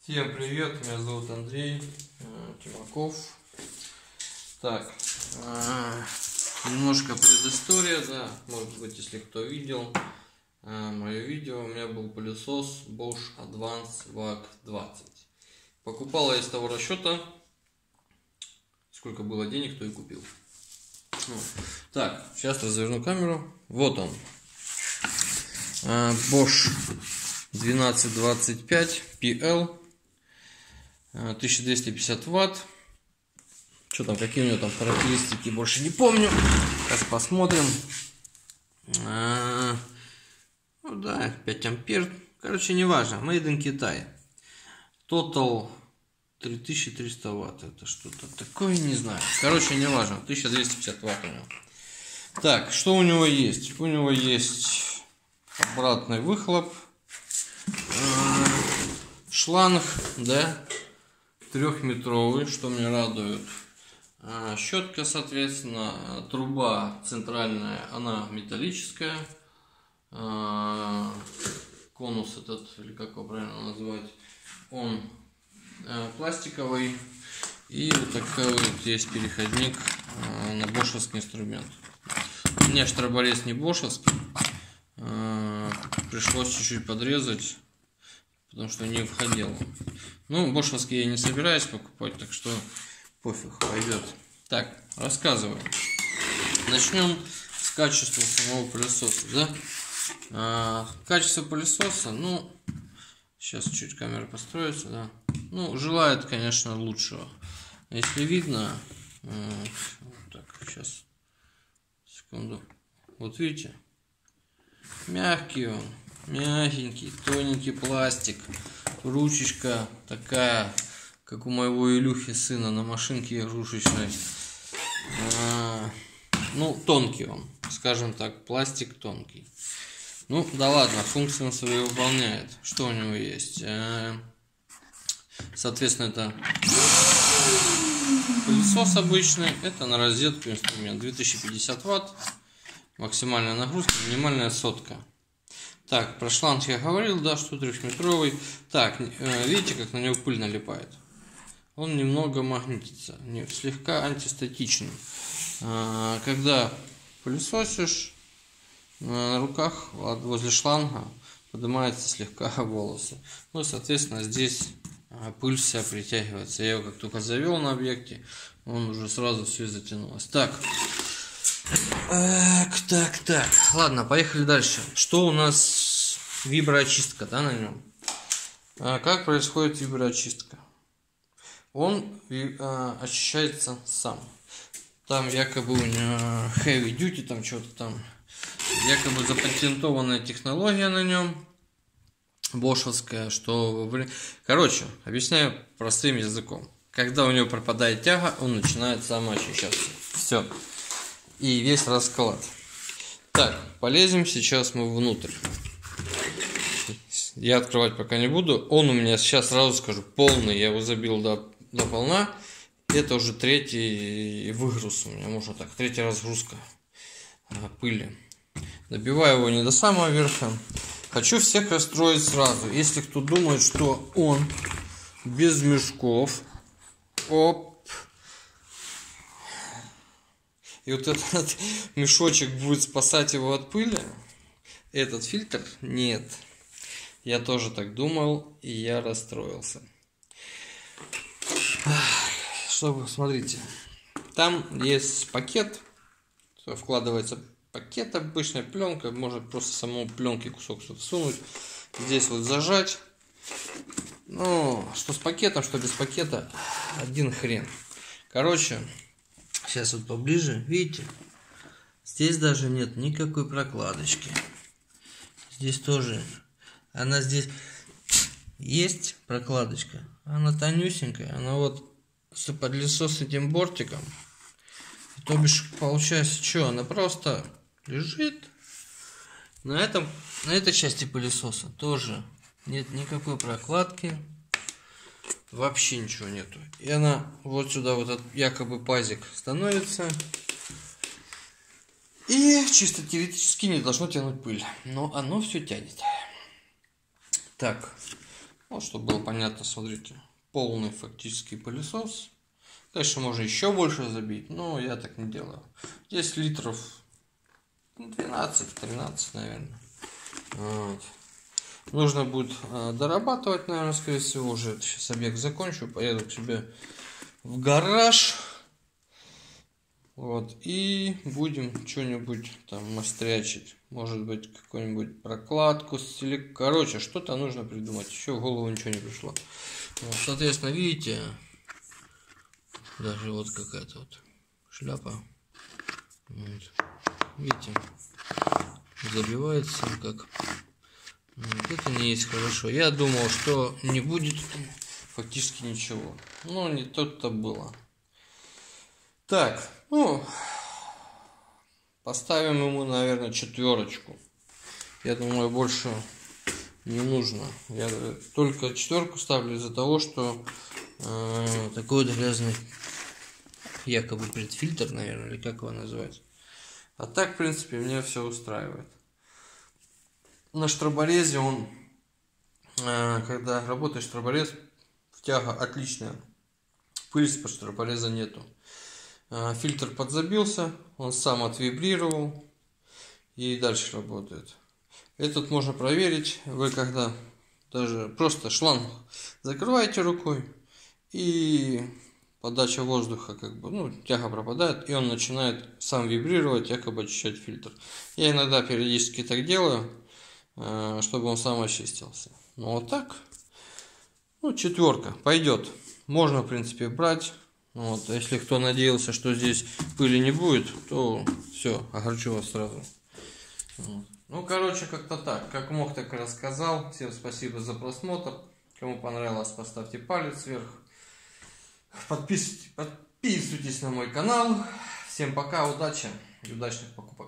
Всем привет, меня зовут Андрей Тимаков. Так, немножко предыстория, да, может быть, если кто видел мое видео, у меня был пылесос Bosch Advanced VAC 20. Покупал я из того расчета, сколько было денег, то и купил. Так, сейчас разверну камеру. Вот он, Bosch 1225 PL, 1250 ватт. Что там, какие у него там характеристики, больше не помню. Сейчас посмотрим. Ну да, 5 ампер. Короче, не важно. Made in Китай. Total 3300 ватт. Это что-то такое, не знаю. Короче, не важно. 1250 ватт у него. Так, что у него есть? У него есть обратный выхлоп. Шланг, да, 3-метровый, что меня радует. Щетка, соответственно, труба центральная, она металлическая. Конус этот, или как его правильно назвать, он пластиковый. И вот такой вот есть переходник на бошевский инструмент. У меня штроборез не бошевский. Пришлось чуть-чуть подрезать, потому что не входил. Ну, бошевский я не собираюсь покупать, так что пофиг, пойдет. Так, рассказываю. Начнем с качества самого пылесоса, да? Качество пылесоса, ну, сейчас чуть камера построится, да. Ну, желает, конечно, лучшего. Если видно, так, сейчас, секунду. Вот видите? Мягкий он, мягенький, тоненький пластик. Ручечка такая, как у моего Илюхи сына на машинке игрушечной. Ну, тонкий он, скажем так, пластик тонкий. Ну, да ладно, функцию он свою выполняет. Что у него есть? Соответственно, это пылесос обычный, это на розетку инструмент. 2050 ватт, максимальная нагрузка, минимальная сотка. Так, про шланг я говорил, да, что 3-метровый. Так, видите, как на него пыль налипает? Он немного магнитится, слегка антистатичный. Когда пылесосишь, на руках возле шланга поднимаются слегка волосы. Ну, соответственно, здесь пыль вся притягивается. Я его как только завел на объекте, он уже сразу все затянулось. Так. Так. Ладно, поехали дальше. Что у нас виброочистка, да, на нем? Как происходит виброочистка? Он очищается сам. Там якобы у него heavy duty, там что-то там. Якобы запатентованная технология на нем. Бошевская, что... Короче, объясняю простым языком. Когда у него пропадает тяга, он начинает самоочищаться. Все. И весь расклад. Так, полезем сейчас мы внутрь. Я открывать пока не буду. Он у меня, сейчас сразу скажу, полный. Я его забил до полна. Это уже 3-й выгруз у меня, можно так, 3-я разгрузка пыли. Добиваю его не до самого верха. Хочу всех расстроить сразу. Если кто думает, что он без мешков, оп, и вот этот мешочек будет спасать его от пыли, этот фильтр, нет. Я тоже так думал, и я расстроился. Что, смотрите, там есть пакет, вкладывается пакет, обычная пленка, может просто самому пленки кусок что-то сунуть, здесь вот зажать. Ну, что с пакетом, что без пакета, один хрен. Короче, сейчас вот поближе, видите, здесь даже нет никакой прокладочки. Здесь тоже, она здесь есть прокладочка, она тонюсенькая, она вот подлесос с этим бортиком. То бишь, получается, что она просто лежит. На этой части пылесоса тоже нет никакой прокладки. Вообще ничего нету. И она вот сюда, вот этот якобы пазик становится. И чисто теоретически не должно тянуть пыль. Но оно все тянет. Так. Вот, чтобы было понятно, смотрите, полный фактически пылесос. Конечно, можно еще больше забить, но я так не делаю. 10 литров, 12-13, наверное. Вот. Нужно будет дорабатывать, наверное, скорее всего, уже. Сейчас объект закончу, поеду к себе в гараж. Вот, и будем что-нибудь там мастрячить. Может быть, какую-нибудь прокладку, короче, что-то нужно придумать. Еще в голову ничего не пришло. Вот, соответственно, видите, даже вот какая-то вот шляпа. Вот. Видите, забивается как. Вот это не есть хорошо. Я думал, что не будет фактически ничего. Но не тут-то было. Так, ну, поставим ему, наверное, 4. Я думаю, больше не нужно. Я только 4 ставлю из-за того, что такой вот грязный якобы предфильтр, наверное, или как его называть. А так, в принципе, меня все устраивает. На штроборезе он, когда работает штроборез, тяга отличная. Пыль из-под штробореза нету. Фильтр подзабился, он сам отвибрировал и дальше работает. Этот можно проверить. Вы когда даже просто шланг закрываете рукой и подача воздуха, как бы, ну, тяга пропадает, и он начинает сам вибрировать, якобы очищать фильтр. Я иногда периодически так делаю, чтобы он сам очистился. Но вот так, ну, 4 пойдет. Можно, в принципе, брать. Вот, если кто надеялся, что здесь пыли не будет, то все, огорчу вас сразу. Вот. Ну, короче, как-то так. Как мог, так и рассказал. Всем спасибо за просмотр. Кому понравилось, поставьте палец вверх. Подписывайтесь на мой канал. Всем пока, удачи и удачных покупок.